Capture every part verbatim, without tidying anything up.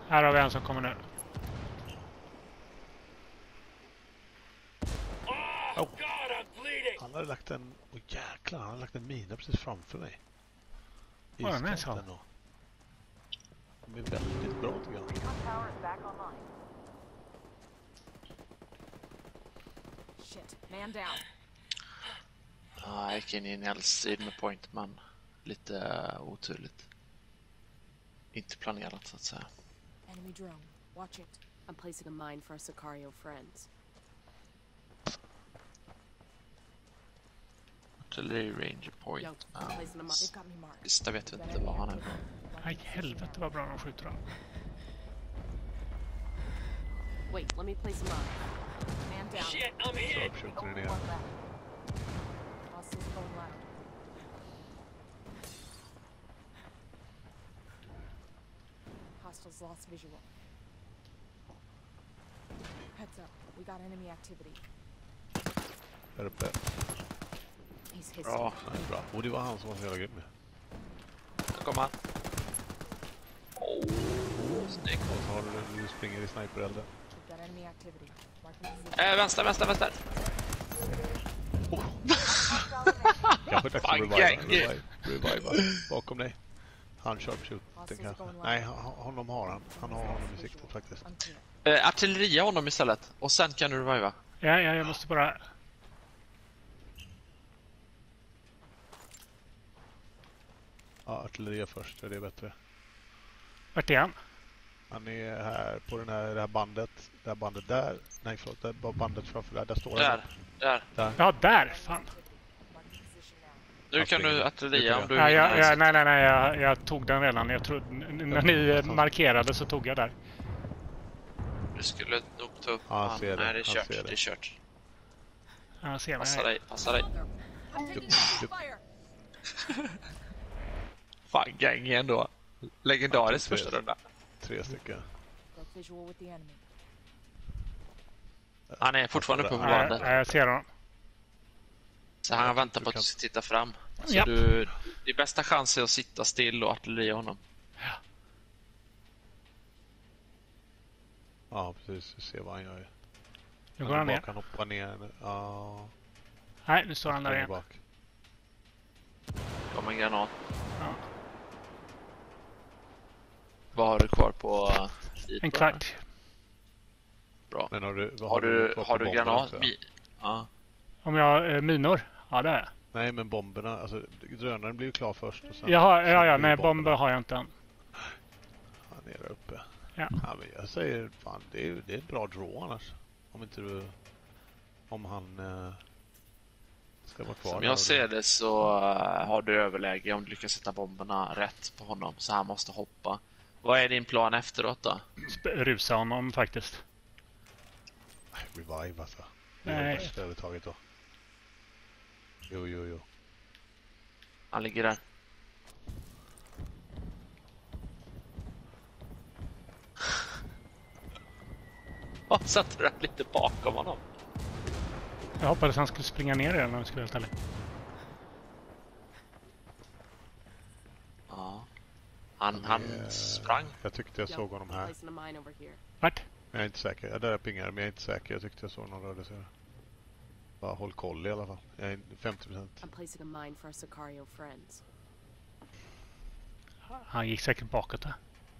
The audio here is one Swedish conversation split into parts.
Här har vi en som kommer nu. Oh. Han hade lagt en... Åh oh, jäklar, han hade lagt en mina precis framför mig. Vad är det med så? De är väldigt bra tycker jag. Shit, man down. Ja, jag gick in i en eldstrid med point, men lite uh, oturligt. Inte planerat så att säga. Enemy drone. Watch it. I'm placing a mine for our Sicario friends. Artillery ranger point. Yo, I'm placing a mine. They've got me marked. Sista vet jag inte vad han är. Nej, helvete vad bra de skjuter dem. Wait, let me place a mine. Man down. Shit, I'm hit. Sharpshooter ner. Hostiles going loud. Hostiles lost visual. Heads up, we got enemy activity. Där uppe. He's hissing. Bra. Nej, bra. Och det var han som var så jävla grym med. Där kommer han. Åh, oh, snyggt. Och så har du, du springer i sniperelden. We've got enemy activity. Mark the position. Äh, vänster, vänster, vänster. Oh. Kanske dags att Fan, reviva. gang. Reviva. Reviva. Bakom dig. Han sharpshooting kanske. Nej, honom har han. Han har honom i siktet faktiskt. Unclear. Äh, artilleria honom istället. Och sen kan du reviva. Ja, ja, jag måste bara... Ja, artilleria först. Är det bättre? Vart är han? Han är här på den här, det här bandet. Det här bandet där. Nej, förlåt. Det var bandet framför där. Där står han. Där, där. Där. Ja, där! Fan. Mark the position now. Nu Jag kan springer. du artilleria om du Ja, ja, hinner. ja, nej, nej, nej. Jag, jag tog den redan. Jag trodde, n- när ni eh, markerade så tog jag där. Du skulle nog ta upp Ja, han han. ser det. Nej, det är Han kört. ser det. Det är kört. Ja, ser Passa mig. dig, passa dig. I'm taking Jupp. fire. Fan, gang ändå. Legendariskt Ja, första runda. Tre stycken. Broke visual with the enemy. Han är fortfarande uppe på Ja, bandet. ja, jag ser honom. Så han Jag väntar tror på du att du kan- ska titta fram. Så Japp. du, det bästa chansen är att sitta still och artilleria honom. Ja, precis. Vi ser vad han gör. Nu går han ner. Han hoppar ner. nu. Ja. Nej, nu står han där springer igen. bak. Kom en granat. Ja. Vad har du kvar på uh, En kvart. Bra. Men har du, vad Har du, kvar på har du bomberna granat? också? Mi- Ja. Om jag har eh, minor? Ja, det är jag. Nej, men bomberna. Alltså, drönaren blir ju klar först. Och sen, Jaha, ja, sen ja, blir nej, bomberna. bomber har jag inte än. Han är där uppe. Ja. Ja, men jag säger, fan, det är, det är ett bra draw annars. Om inte du... Om han eh, ska vara kvar. Som där jag och ser du- det så uh, har du överläge om du lyckas sätta bomberna rätt på honom. Så han måste hoppa. Vad är din plan efteråt då? Sp- rusa honom faktiskt. Nej, revive alltså. Det är Nej. det värsta övertaget då. Jo, jo, jo. Han ligger där. Och satte du lite bakom honom. Jag hoppades han skulle springa ner igen när han skulle helt ärligt. Ja. Han, han Eh, sprang. Jag tyckte jag såg honom här. Placing a mine over here. Vart? Jag är inte säker. Jag där pingar, men jag är inte säker. Jag tyckte jag såg någon rörelse. Bara håll koll i alla fall. Jag är femtio procent. I'm placing a mine for our Sicario friends. Han gick säkert bakåt där.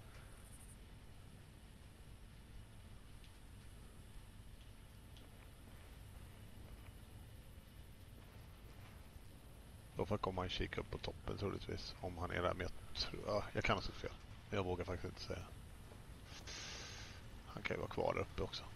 Då får komma en kika upp på toppen troligtvis. Om han är där. Men jag, tror, ja, jag kan ha sett fel. Jag vågar faktiskt inte säga. Han kan ju vara kvar där uppe också.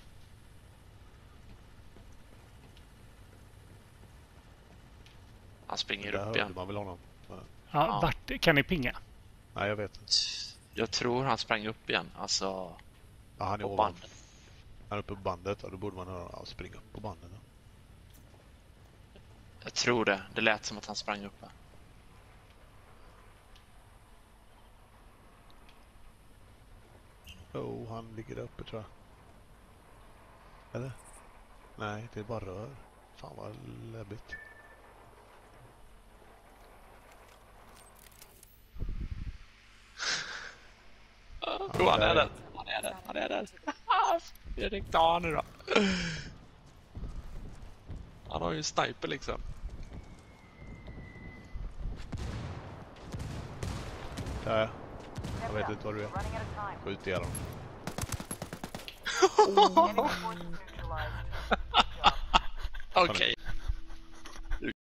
Han springer Där upp hörde igen. man väl honom. Ja, Ja. vart kan ni pinga? Nej, jag vet inte. Jag tror han sprang upp igen. Alltså, Ja, han är på ovan. bandet. Han är uppe på bandet. Ja, då borde man höra. Ja, springa upp på bandet. Då. Jag tror det. Det lät som att han sprang upp här. Oh, han ligger där uppe tror jag. Eller? Nej, det är bara rör. Fan vad läbbigt. Jo, han är där. Han är där. Han är där. Fredrik, ta han nu då. Han har ju en sniper liksom. Där. Jag vet inte vad du är. Skjut ihjäl dem. Okej.